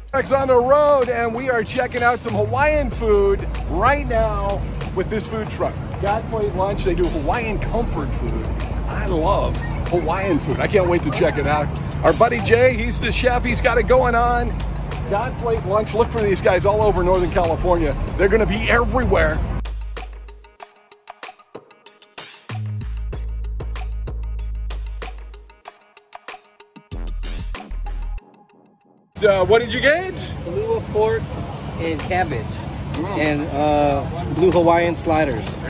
Next on the road, and we are checking out some Hawaiian food right now with this food truck. God Plate Lunch, they do Hawaiian comfort food. I love Hawaiian food. I can't wait to check it out. Our buddy Jay, he's the chef, he's got it going on. God Plate Lunch, look for these guys all over Northern California. They're gonna be everywhere. So, what did you get? Blue pork and cabbage and blue Hawaiian sliders.